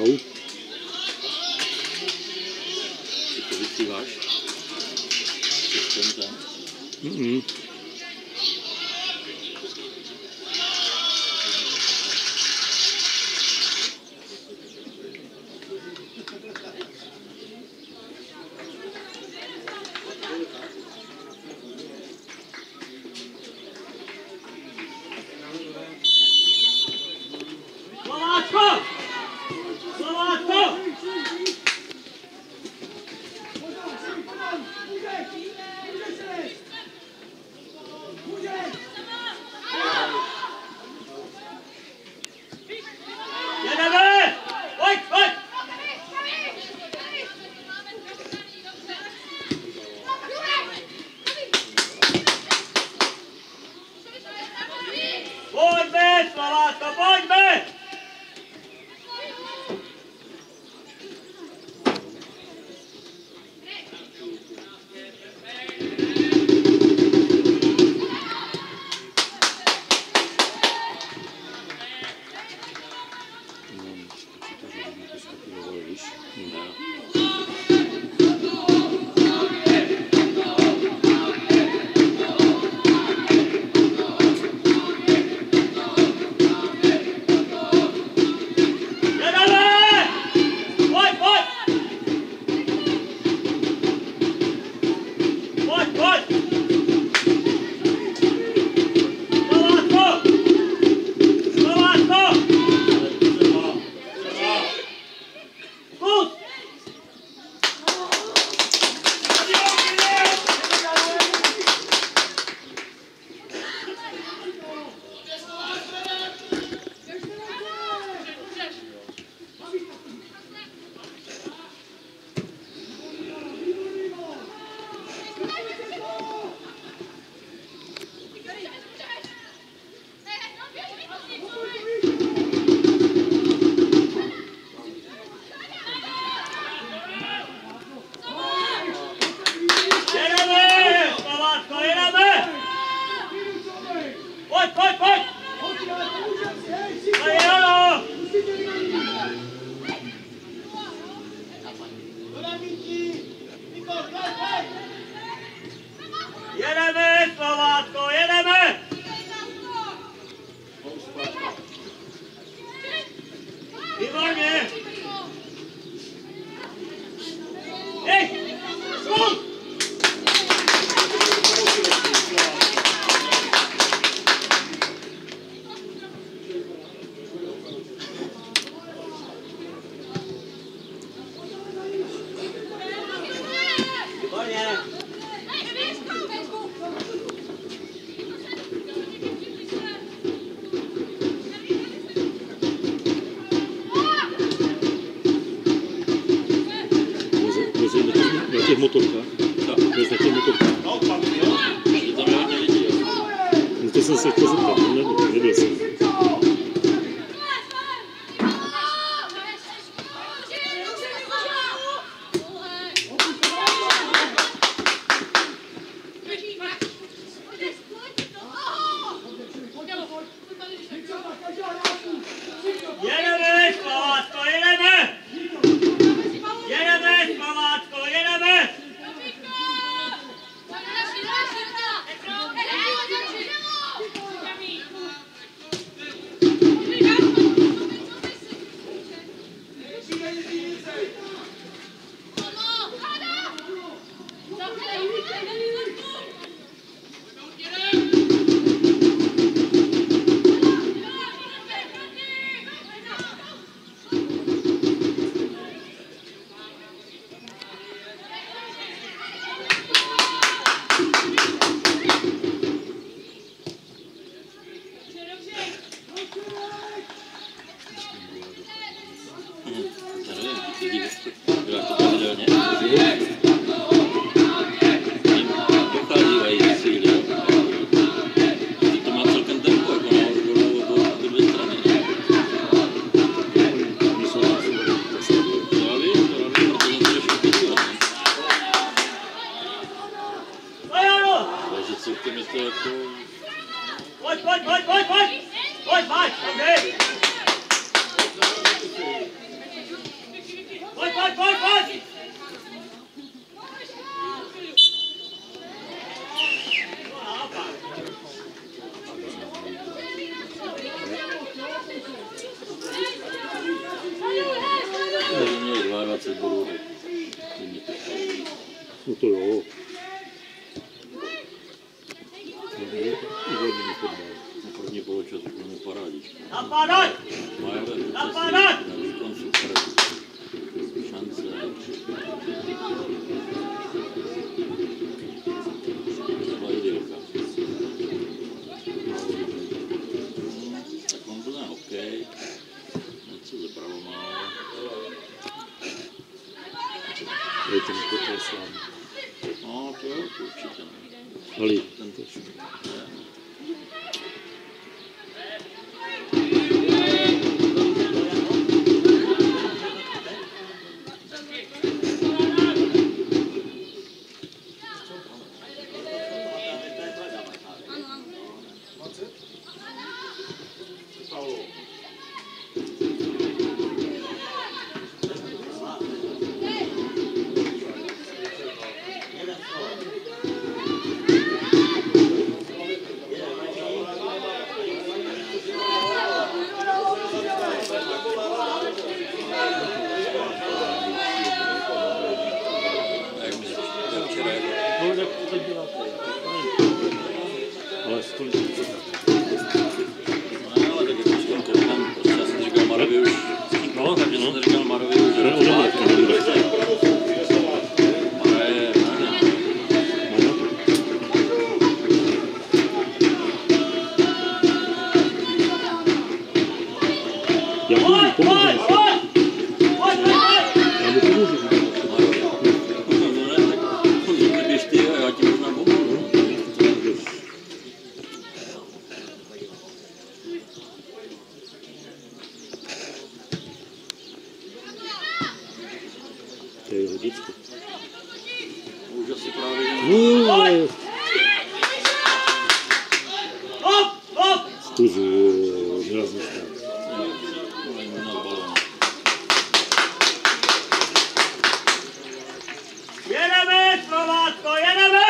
Au. Ty to vysíláš? Na těch motorkách? Bez na těch motorkách. No, tam jo. Že tam je hodně lidí, jo. No to jsem se chtěl zeptat, nebyl jsem. Měli 22 bodů. No to jo. Uvolněný fotbal. Na první poločas úplně parádička. Napadaj! Mají Napadaj! na výkon super. Šance. Třeba idylka. Tak on byl na hokej. Něco ze pravomála. Je ten kotel slávný. No, to jo, to určitě ne. Ali. Ten to No, tak to dělá. Ale stolik. No, ale tak jako říkal Kotlem, prostě já jsem říkal Marovi už. No, tak Já no. jsem říkal Marovi už, že Odemlátko nebude. Mara je Já pomůžu. Já mu pomůžu. neběž ty a já ti možná pomůžu. To je jeho děcko. Už asi právě Zkuzu, výrazný stát. Jedeme, Slovácko, jedeme!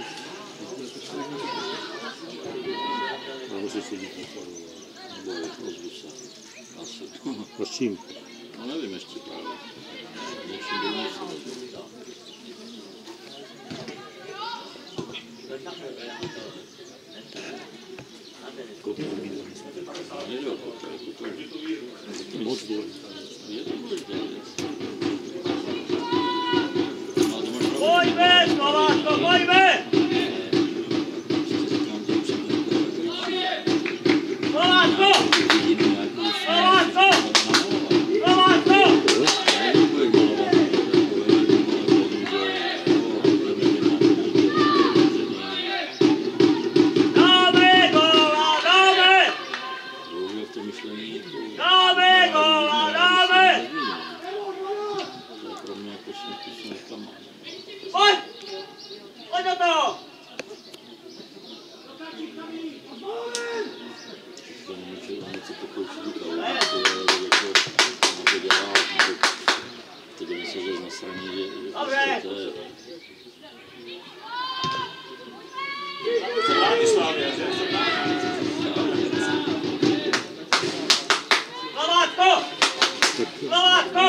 Já musím sedět na stavu. ozvu se. Asi. A s čím? No nevím ještě právě. Něčím by mě se ozvu. Kotel výrazný stát. Nejde o kotel, kotel. Moc důležitá. Je to důležitá věc. Ale to máš pravdu. Pojďme, Slovácko, pojďme! Slovácko! Slovácko! Slovácko! Dáme góla, dáme! Dáme góla, dáme! To je pro mě jako smutný zklamání. Pojď! Pojď do toho! To nemůže na něco pokoušet říkat, ale to dělá, teď mi se zase na straně, že to je. Slovácko! Slovácko!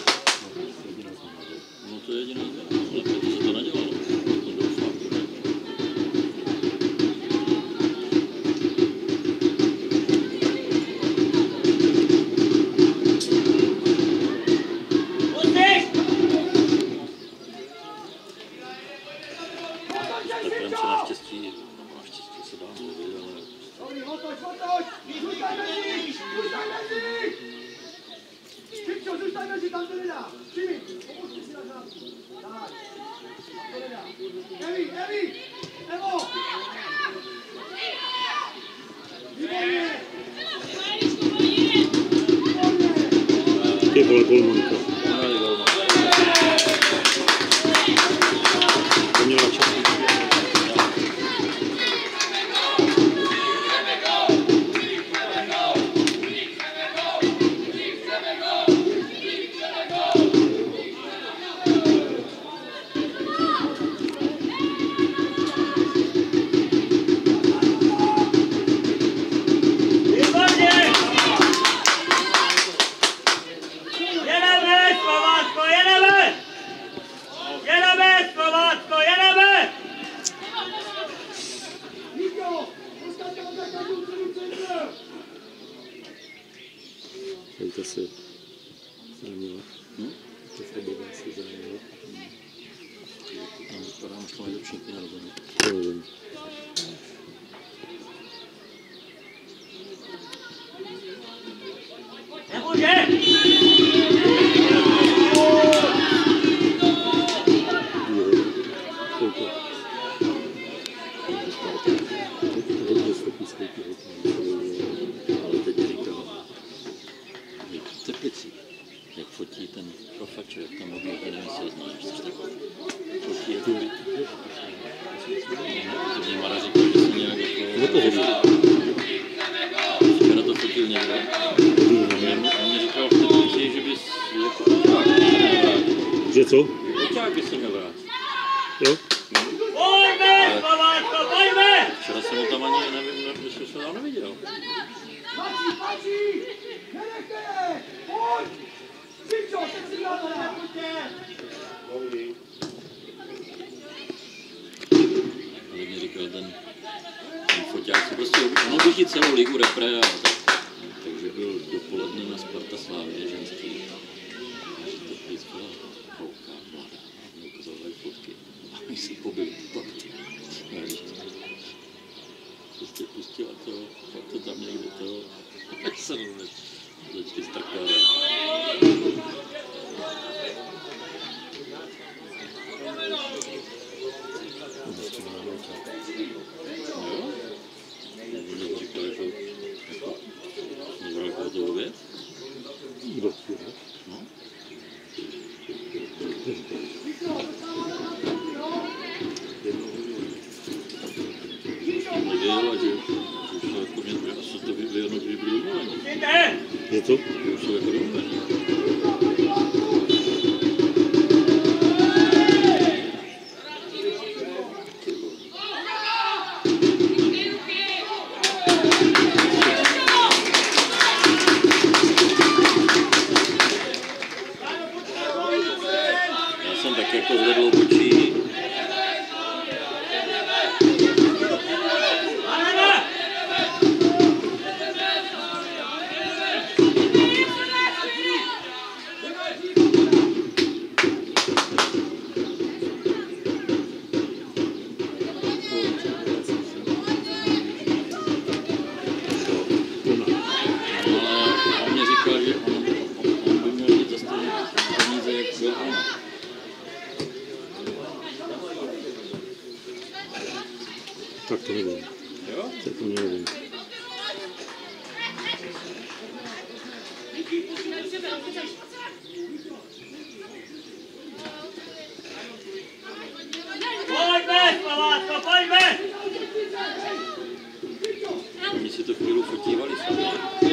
No to je jediná změna, ale proto se to nedělalo. To doufám, že ne. Musíš! Petrem se naštěstí se dá mluvit, ale Zůstaň mezi, tam to nedá. Přijmi, pomůžte si na žádku. Tak, tam to nedá. Evi, Evo! Výborně! Ty vole, golmanka. To měla čas. Tady se zranilo. To Fabega se zranilo. Tam vypadá, že to mají lepšinky na rozhodně. Nevím. Nemůže! Koliko? Hodně schopný skvělý. Ale teď říkal, že v Teplici, jak fotí ten profač, jak tam hodně, nevím, jestli ho znáš, fotí jako by... Protože Mara říkal, že se nějak jako... Včera to fotil někdo. On mi říkal v Teplici, že bys jako oťák by se měl vrátit. Že co? Oťák by se měl vrátit. Jo? Pojďme, Slovácko, pojďme! Včera jsem ho tam ani nevím, jestli jsem ho neviděl. Pačí! Nenechte je! Pojď! Přičo, teď si na to Ale mi říkal ten foťák, si prostě ono běží celou ligu repre a tak. Takže byl dopoledne na Sparta Slávě ženský. A že to vždycky holka mladá. A mě ukázali fotky. A my si pobili ty prostě pustila to, pak to tam někde to. A se začali strkávat. Jo? Mě říkal jako nebral kohotovou věc? Kdo? No. Nevěděl, že už jsou jako mě, asi to vyhodnotí, že byli domluveni. Je to? Že už jsou jako domluveni. Já jsem tak jako zvedl obočí. A on mě říkal, že on by měl mít za stejné peníze, jak byl on. Tak to nevím. Jo? Tak to nevím. Pojďme, Slovácko, pojďme! Oni si to chvíli fotívali sami.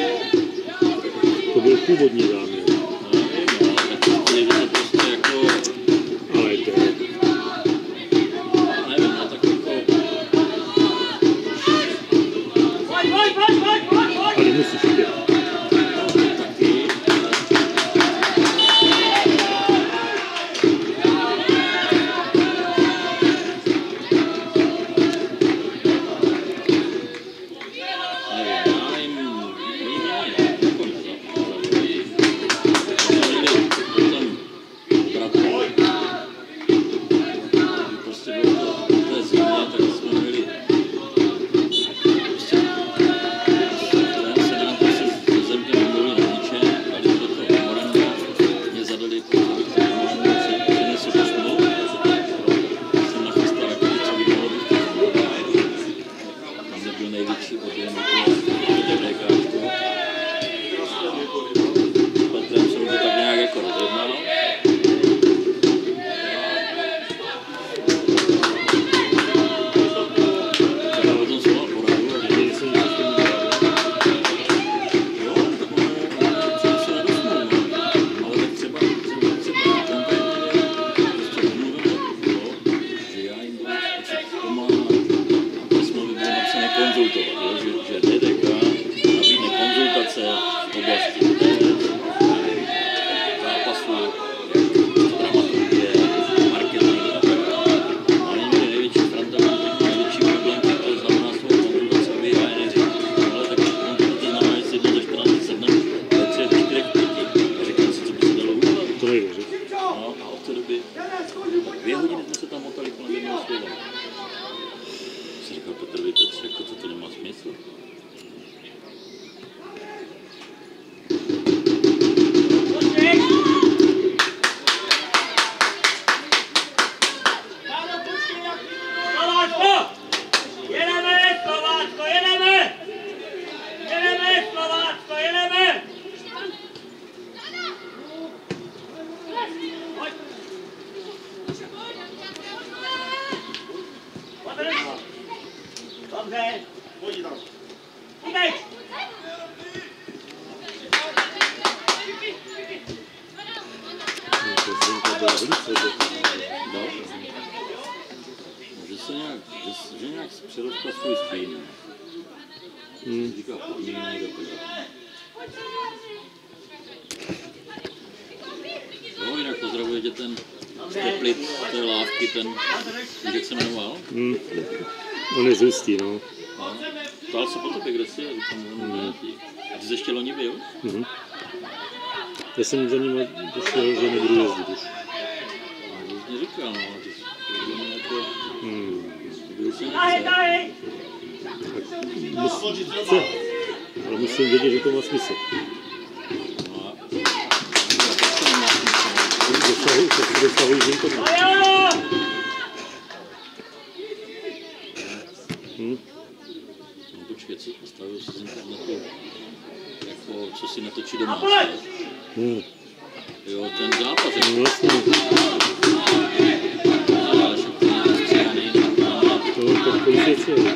To byl původní záměr. No, nevím, ale tak to prostě jako... Ale to je... Nevím, no tak jako... Pojď! Ale musíš jít. Taky... největší objem DVKčko. S Petrem jsem to tak nějak jako rozjednal. Třeba o tom jsem mal poradu, ale někdy jsem něco s tím udělal. Jo, tak ono se nedosnul, ale tak třeba konkrétně prostě domluvíme, že já jim budu pomáhat, aby smlouvy byly napsané konzultovat, že DDK Říká, podmínek a tak dále. No, jinak pozdravuje tě ten z Teplit, z té lávky, ten, víš, jak se jmenoval? On je z Ústí, no. No. Ptal se po tobě, kde jsi, a říkám, a ty jsi ještě loni byl? Já jsem za ním došel, že nebudu jezdit už. A to už mě říkal, no, ty jsi jako... Byl jsem Tahy, tahy! Ale musím vědět, že to má smysl. No a... to nemá smysl. Dosahují z internetu. Ojo! No počkej, co postavil si z internetu, jako, co si natočí doma, A pojď! jo, ten zápas, No vlastně, ale však to nějak stříhaný, to tak kolik věcí je.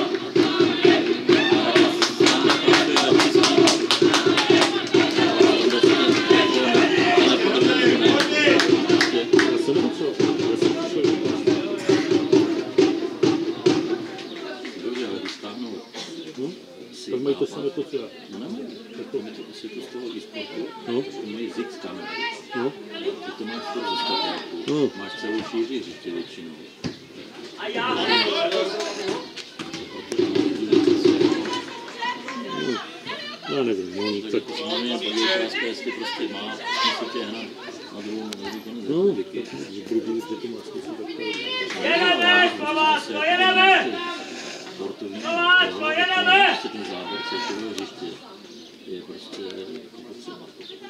Já jsem potřeboval, já jsem přišel. Dobře, ale když stáhnou si Tak mají to zápas, samé to, co já. no nemají, tak to si to z toho e-sportu, No. tak to mají Zix kamery, No, ty to máš furt ze statáku, No. máš celou šíři hřiště většinou. A já! já nevím, no, Tak tak, jako samozřejmě pak je otázka, jestli prostě má smysl tě hnat na druhou konec no, republiky. že budu vidět, že to má smysl, tak to je. Jedeme, Slovácko, jedeme! Sportovní Slovácko, toho, jedeme! prostě ten zábor celkového hřiště je prostě jako potřeba.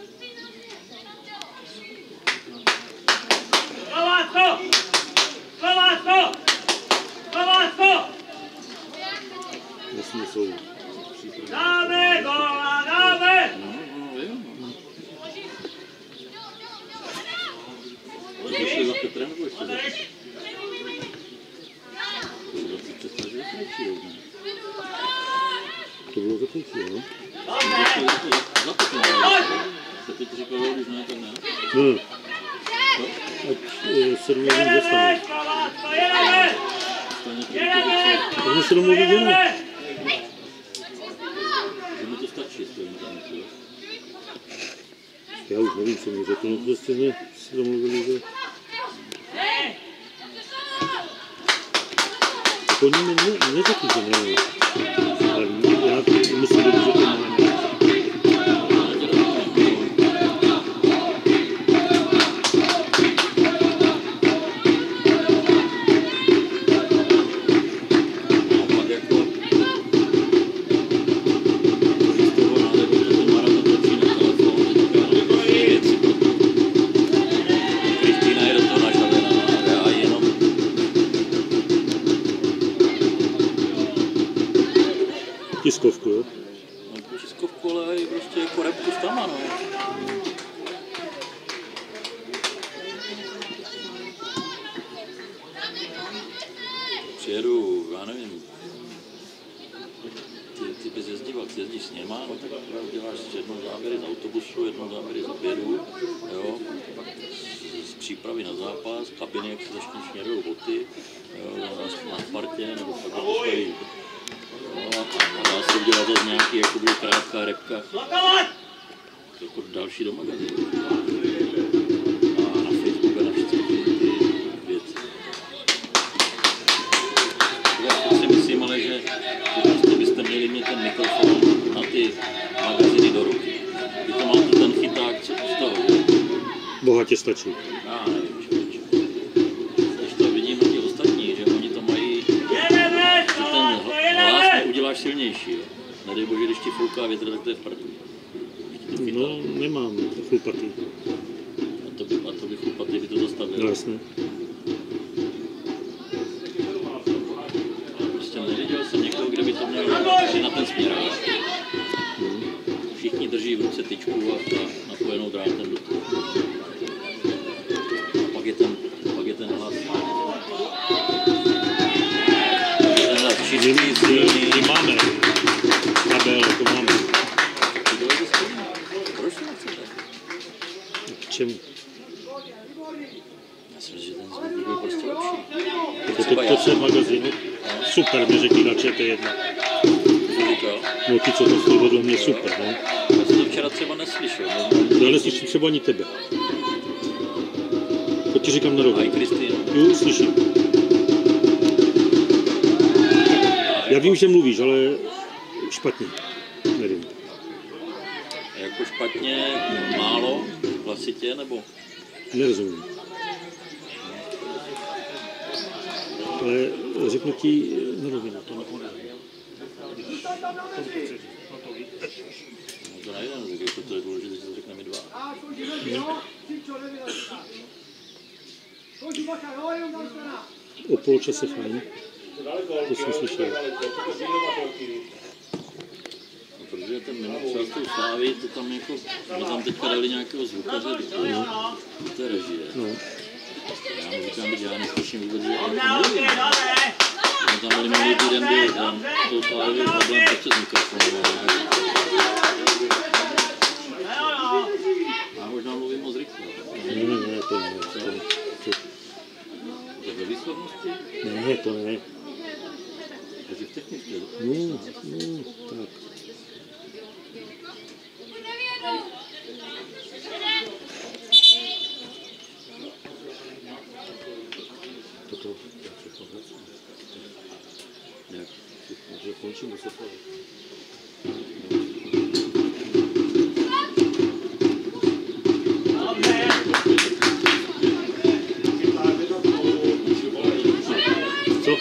Slovácko! Slovácko! Slovácko! Jasně jsou přípravy. Dáme góla, dáme! No, jo, no. To došli za Petrem, nebo ještě za? To za ty představ, že to nepřijde, ne? To bylo zakončí, no? Za Petrem, ale se teď říkalo, když ne, tak ne. No, ať se domluví Jedeme, dostane. Slovácko, jedeme! Stane to Jedeme, Tak my se domluví, že ne. že mi to stačí s tím internetu. Já už nevím, co mi řekl, no prostě jsme se domluvili, že... Tak oni mi neřekli, že ne. Ale já myslím, že to má nějak. Tiskovku, jo? No, tiskovku, ale i prostě jako repku s tama, no. Přijedu, já nevím, ty bys jezdíš s něma, no tak uděláš jednou záběry z autobusu, jednou záběry z obědu, jo, z přípravy na zápas, kabiny, jak se začne šněrujou boty, jo, na Spartě, nebo tak to stojí. No, a dá se udělat zase nějaký jakoby krátká repka, jako další do magazínu. A na Facebooku a na všechny ty věci. Já si myslím ale, že prostě byste měli mít ten mikrofon na ty magazíny do ruky. Vy to máte ten chyták, co z toho, že? Bohatě stačí. Já nevím, člověče. Když to vidím na ti ostatní, že oni to mají, jedeme, že Slovácko, ten hlas jedeme! uděláš silnější, jo. Nedej bože, když ti fouká větr, tak to je v prdu. No, nemám chlupatý. A to by chlupatý by to zastavil. No jasně. Prostě neviděl jsem někoho, kde by to měl na ten směr. Všichni drží v ruce tyčku a napojenou drátem do toho. A pak je ten hlas. Ten hlas čistý, silný. My máme kabel, to máme. Ty dojde s tím? Proč to nechcete? K čemu? Já si myslím, že ten zvuk by byl prostě lepší. To je magazínu. Super, mi řekli na ČT1. Co říkal? No ty, co to stojí vedle mě, super, no. Já jsem to včera třeba neslyšel. Já neslyším třeba ani tebe. To ti říkám na A i rovinu. Kristýnu. Jo, slyším. Já vím, že mluvíš, ale špatně. Nevím. Jako špatně, málo, hlasitě, nebo? Nerozumím. Ale řeknu ti na rovinu, to nekonávám. No to nejde, no, tak jako to je důležité, že to řekneme dva. A končí jo? Cíčo, nevěděl. Končí bacha, jo, jenom tam strana. O poločase fajn. To jsem slyšel. No, protože ten minut čas tou Slávy, to tam jako, my tam teďka dali nějakého zvukaře do té režie. No. Já mu říkám, že já neslyším vůbec, že jako mluvím. On tam minulý týden byl tam, tou Slávy byl problém přes mikrofonu. Já možná mluvím moc rychle. Ne, to ne. To je ve výslednosti? Ne, to ne. Takže v technické. No, tak. Toto, jak všechno hracím. Jak? Že končím do Sofovy. Co?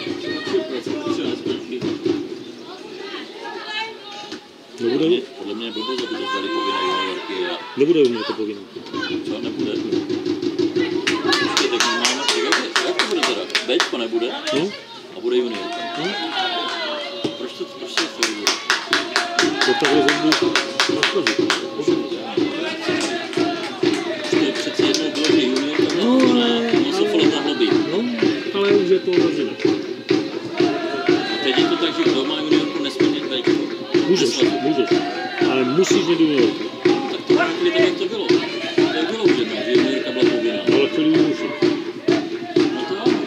Nebude, Podle mě je blbost, aby to vzali povinné juniorky a nebude u mě to povinné. co nebude? Počkej, tak my máme, jak to bude teda? Bčko nebude No? a bude juniorka. No? Proč se to bude? To takhle budu rozkazit. To je přece jednou bylo, že juniorka byla povinná, no Sofole mohlo být. No, ale už je to zavřené. A teď je to tak, že kdo má juniorku, nesmí mít Bčko. Můžeš, ale musíš mít juniorku. Tak to chvíli tak, jak to bylo. To bylo už jednou, že juniorka byla povinná. Ale chvíli už. No to ano.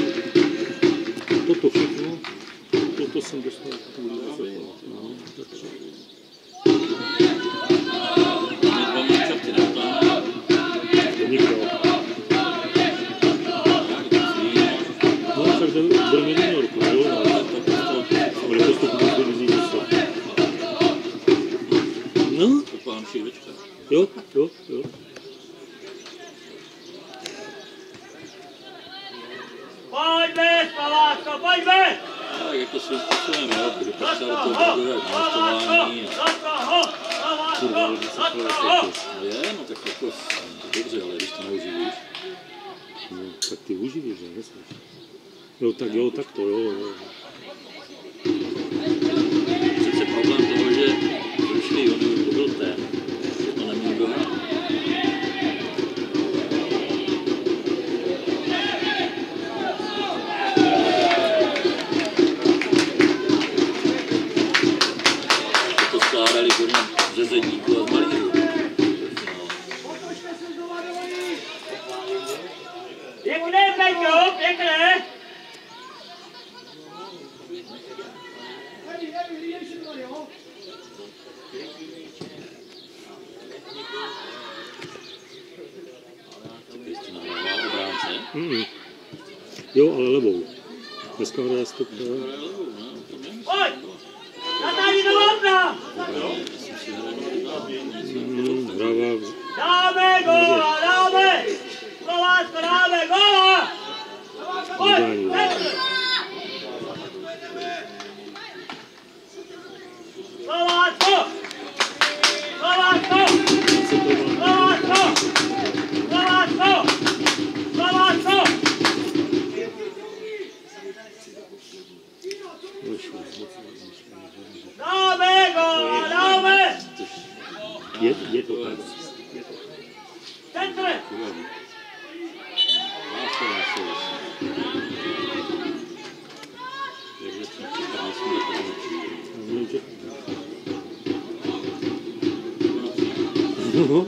Toto všechno, toto jsem dostal kvůli Sofově. No, takže. Máme dva manšafty, ne? Tam. To nikdo. No, tak budeme mít juniorku, jo? Ale postupu do televizní místo. No, To pán Šivečka. jo. Pojďme, Slovácko, pojďme! Tak jako svým způsobem, jo, budu potřeba do toho budovat investování. No je, no tak jako dobře, ale když to neuživíš. No, tak ty uživíš, že nesmíš. Jo, tak to jo. Přece problém toho, že zrušili juniorku byl ten, že to nemůžu dohrát. To skládali ze zedníku a z malířů. Pěkné, Peťo, pěkné! Tak Kristina hrála obránce. Jo, ale levou. Dneska hraje stop. Pojď! Natáli do okna! Hrává. Dáme góla, dáme! Slovácko, dáme góla! Pojď, Petr! Slovácko! Slovácko! Slovácko! Slovácko! Slovácko! Dáme góla, dáme! Je to tak. Petr! No.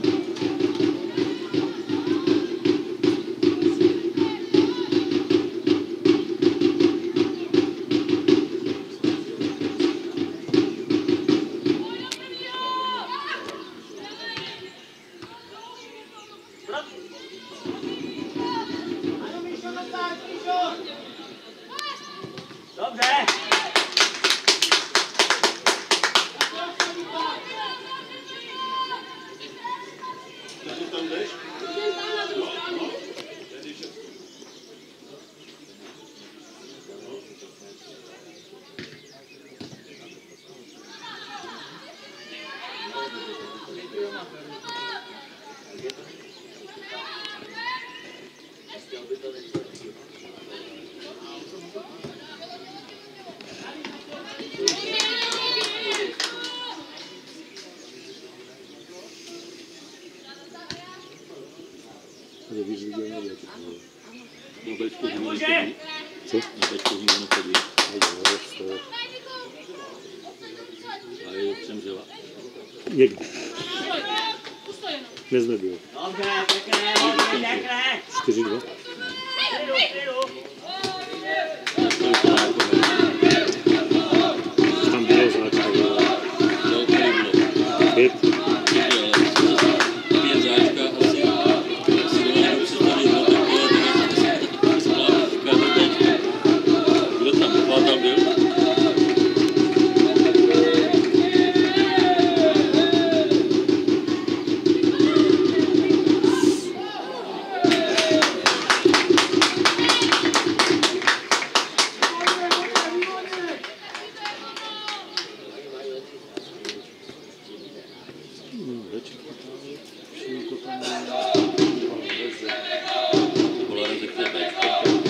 víc viděl nevěděl. No Bčko zimou Může! nechodí. Co? Na Bčko zimou nechodí. Jo, A je přemřela. někdy. Dnes nebylo. Dobře, pěkné, hodně, pěkné. 4-2. Klidu. To je to nákové. Tam bylo záčka. To bylo. 5. Ale zase 5 záčka asi někdo představit, no tak je skládka do Bčka. Kdo tam? Chvátal byl? Polarizek to je Bčko.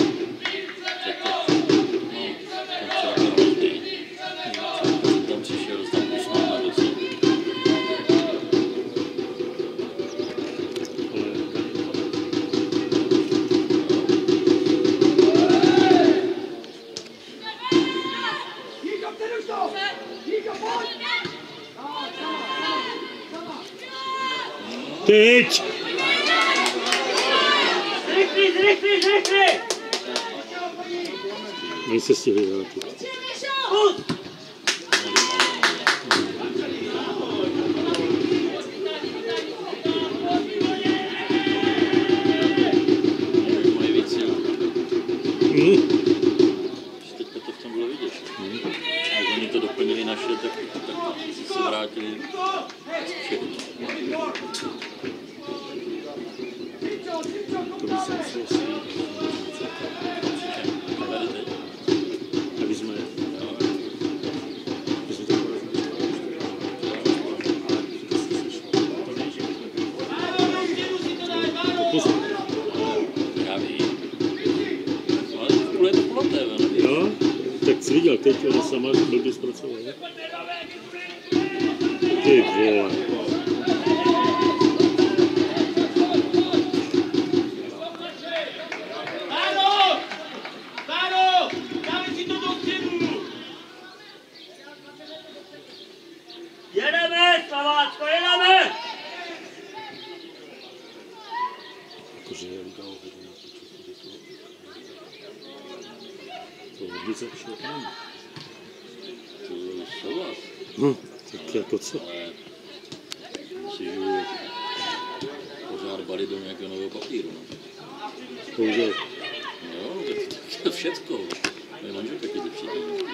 Tam přišel, tam usmál na doce. Díka, přeruš to! Díka, pojď! Teď! Zrychli! Oni se stihli vrátit. Pust! Mají víc sil. Teďka to v tom bylo vidět. Když oni to doplnili naše, tak se vrátili všechno. To by se muselo Tady teď. aby jsme No. to porazili. Já vím. Ale v půl je to kulaté, nevím. Jo, tak jsi viděl, teď ona sama blbě zpracovala. Ty vole. Jedeme, Slovácko, jedeme! Jakože je udělal hodně na to hodnice všeho tam. To je souhlas. No, tak jako co? Ale si žiju pořád bary do nějakého nového papíru. No. Použil. Jo, to je všecko. Moje manželka taky ze všecko.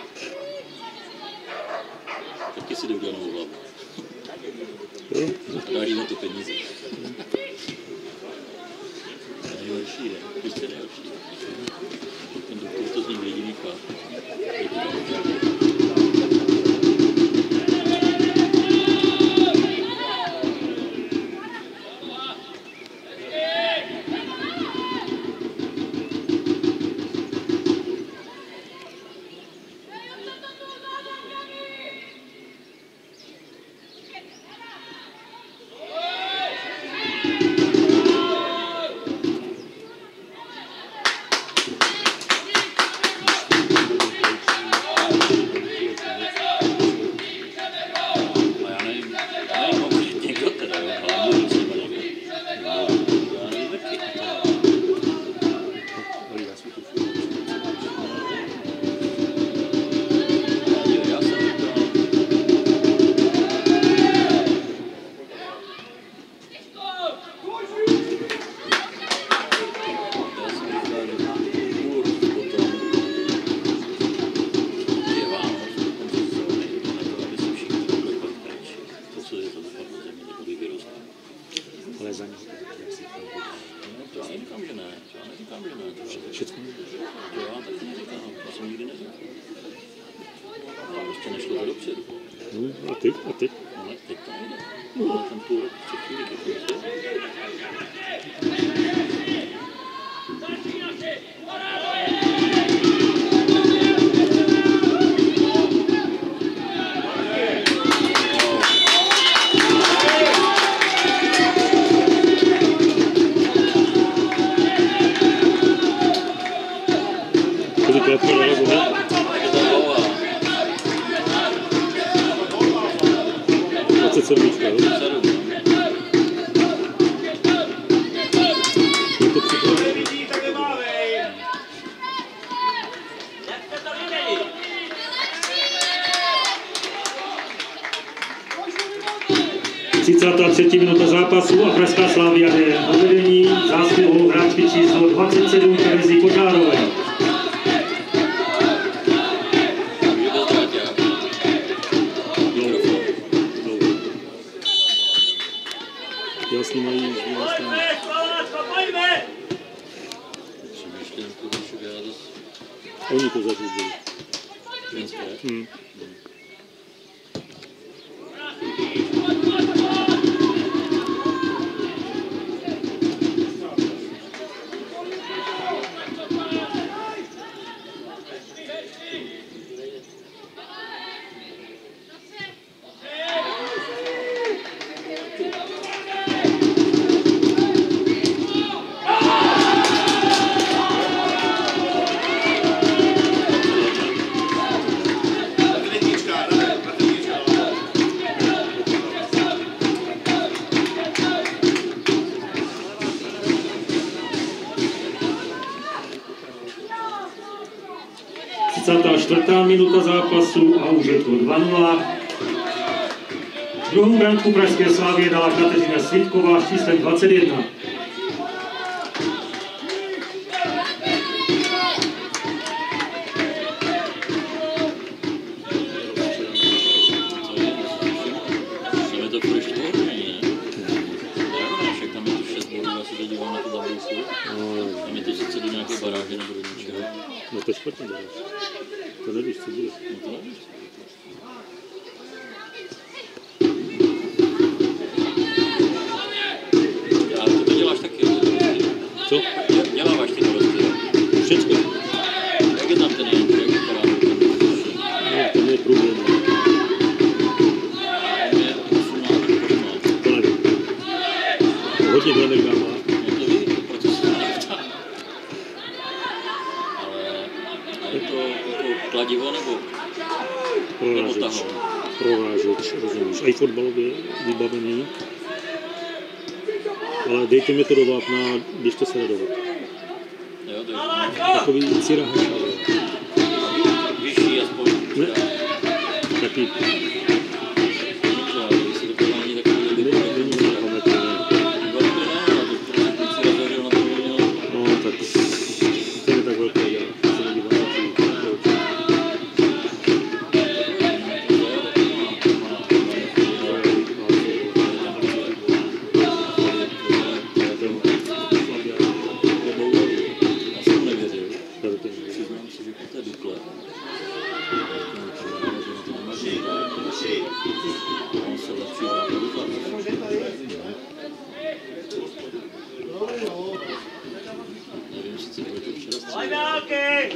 Taky si jde udělat novou hlavu. Jo? A dá jí na to peníze. Nejhorší je, prostě nejhorší. Ten doktor to z nich jediný chápe. A teď? A teď? Ale teď to nejde. Ale ten půl rok před chvíli dokonce. 27, jo? 7, Je to připravené. Nevidí, tak nemávej. Jak jste to viděli? 33. minuta zápasu a Pražská Slavia je na vedení zásluhou hráčky číslo 27 Terezy Kočárové. Jasně mají Pojďme, Slovácko, pojďme! přemýšlím, to můžu dělat zase Oni to zařídili. ženské. Čtvrtá minuta zápasu a už je to 2-0. Druhou branku Pražské Slavie dala Kateřina Svitková s číslem 21. Jsme to furt ještě ohrožení, ne? Však tam je to 6 bodů, já se teď dívám na tu tabulku. Tam je to sice do nějaké baráže nebo do něčeho. No to je špatně baráž. To nevíš, co bude. No to nevíš. Ale to děláš taky, jo? Co? Děláváš ty dorosty, jo? Všecko. Jak je tam ten Jan, jak vypadá? No, to je problém. On je 18 nebo 15. To nevím. Hodně branek dává. No to ví, proto se to neptá. Ale a je to jako kladivo nebo Prorážeč. tahoun? Prorážeč, rozumíš. A i fotbalově vybavený. Ale dejte mi to do vápna, běžte se radovat. Jo, to je Takový cirahač, vyšší aspoň. Ne. taky Když se to provádí takový lidi, není na paměti, ne. No, tak to je tak velké, já se nedívám na ty. Nevím, sice bylo to včera střílet. Hledálky!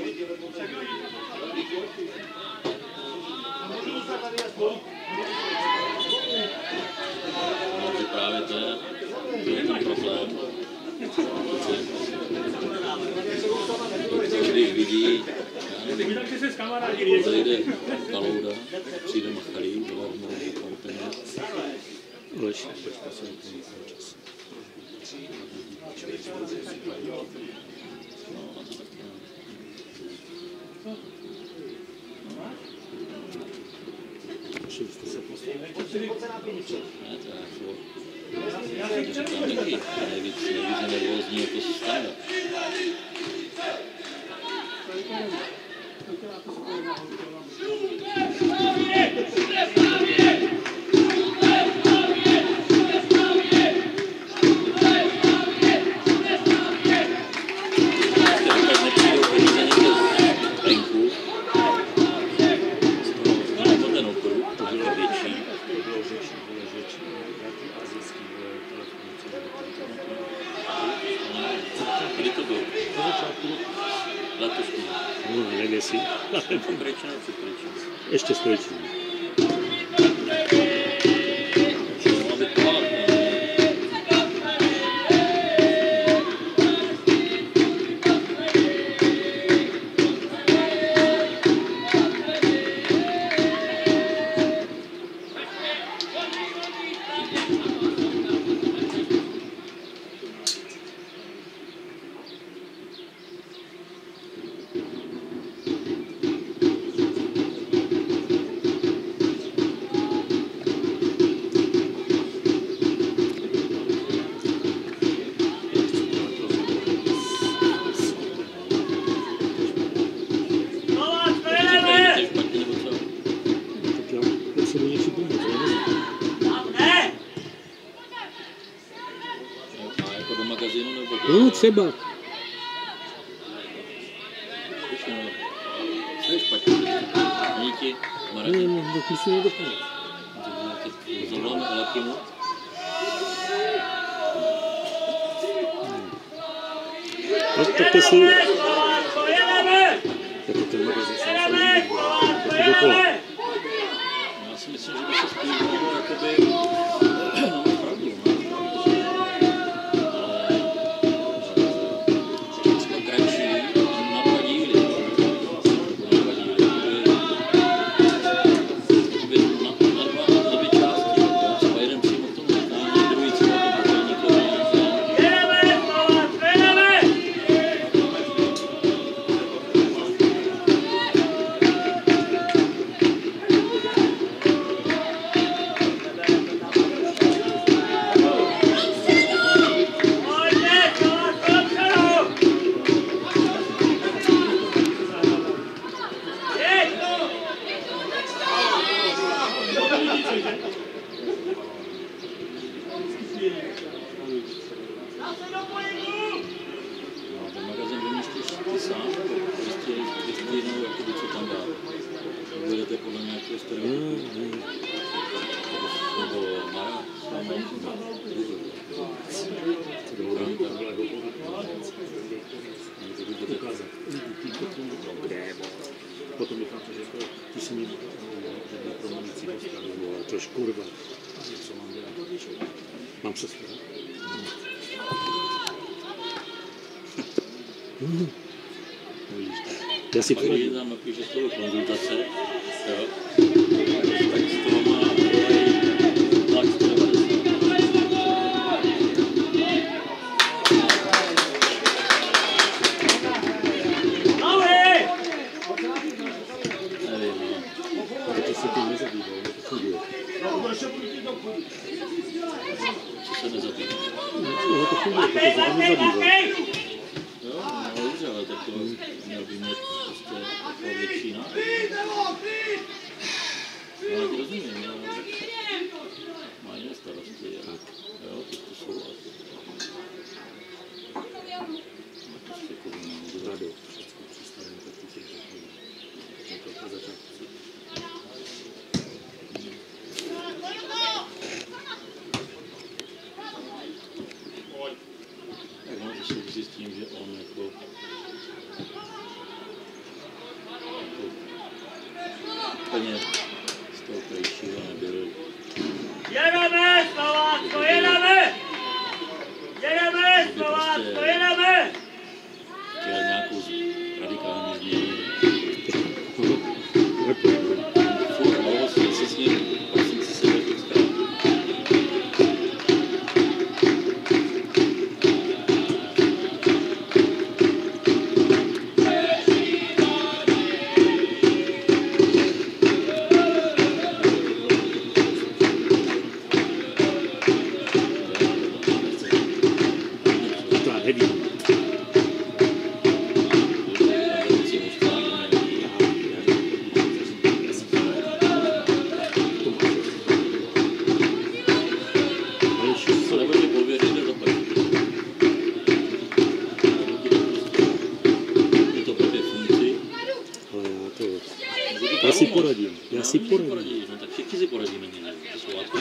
Takže právě to je ten problém. Doktor, když vidí, já nevím, zajde Kalouda, přijde Machalí, dovednou do kontejner. Aleš, pojď prosím, čas. Šli jste se postavit. Ne, to je jako, to říkám taky, nejvíc nervózní jako Standa. Kdy to bylo? Letošní. No, nevím jestli. Pokryčeno, překryčeno. Ještě stojící. Mohla být pohádka. něčím pomoct, ale nezí. Ne! A jako do magazínu nebo do... No, třeba. Víš, no, co je špatně? Není ti Marek? No, tak musím někdo pomoct. Zavoláme Elakimu. No, tak to jsou... Slovácko, jedeme! Jako ten magazín se musel Jedeme, líbit. Slovácko, Jako dokola. jedeme! Já si myslím, že by se spíš mohlo jakoby... No, má pravdu, ale... třeba kratší na 2 díly. Nebo na 2 díly. Jakoby na 2 části. Třeba jeden přímo k tomu natáhne, druhý třeba k tomu nikoho nějaké. Jedeme, Slovácko, jedeme! Pojďte, Slovácko, dopředu! Jeď! Zase do pohybu! No, ten magazín vymýšlíš ty sám, prostě Kristýnou, jakoby co tam dá. Budete podle nějakého stereotypu. Nebo Mara, s vámi. Potom bych na to řekl, ty jsi mi že byl promanící dostavu, ale tož kurva, co mám dělat? Mám sestru. No vidíš tak. Já si Pak když poradím. tam napíše slovo konzultace, jo, tak z toho má tlak 190. Nohy! Nevím, no. Protože se tím nezabýval, to funguje. Co se nezabývá. No to funguje, protože se tím Makej, nezabýval. makej! Jo, no dobře, ale tak to měl by mít prostě jako větší náš. No, já ti rozumím, no. Má jiné starosti, jo, to jsou asi. Prostě kurva, no, Rado, všechno představím, tak ty těch řeknu. To po začátku. tak no, to souvisí s tím, že on jako úplně z toho krejšího nebyl. Jedeme, Slovácko, jedeme! Jedeme, Slovácko, jedeme! Chtěl nějakou radikální změnu. Furt mohl si s ním, prosím si sebe zkrát. To je heavy. Ale ještě Co nebo tě pověří, jde do peku. Je to blbě funkci. ale já si poradím. Já si poradím. Poradíš, no tak všichni si poradíme někde. To jsou látky.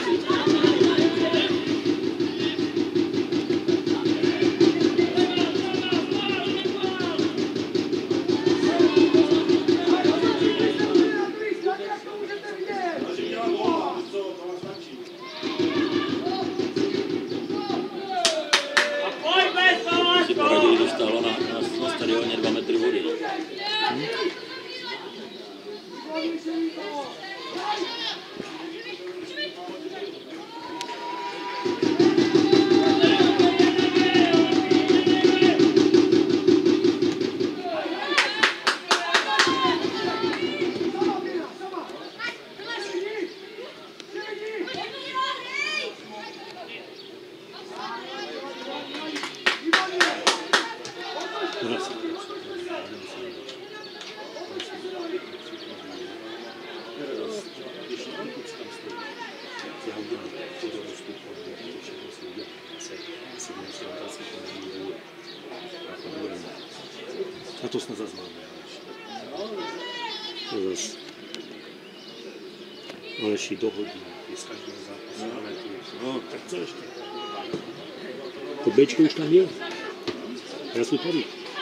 A pojďme, Si Slovácko! poradili, když stálo na stadioně 2 metry vody. A to snad zase máme. To zase. Aleši dohodí. Je z každého zápasu. No, tak co ještě? To Bčko už tam je. Já jsem tady.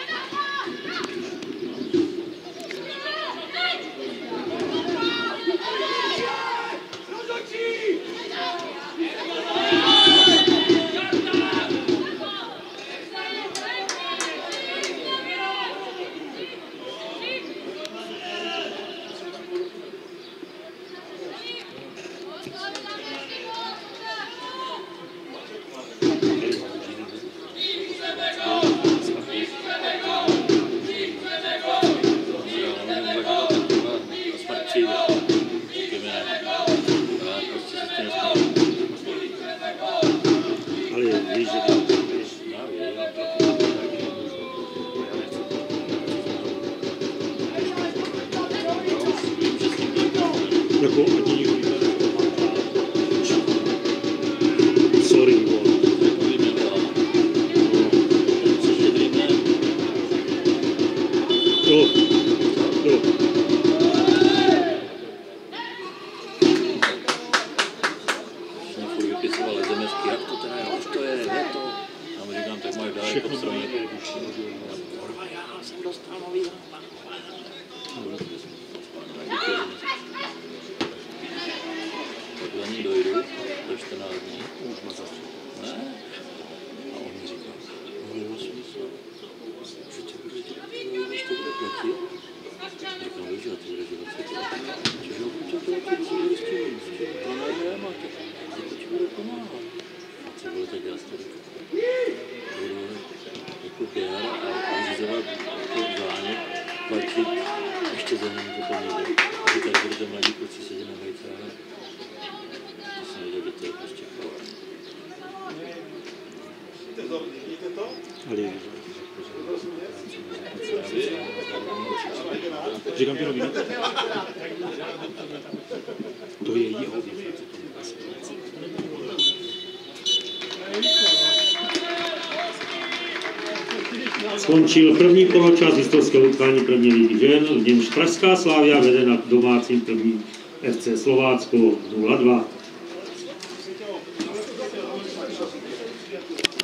Říkám ti nový. To je jeho věc. Skončil první poločas historického utkání první ligy žen, v němž pražská Slavia vede nad domácím prvním FC Slovácko 0-2.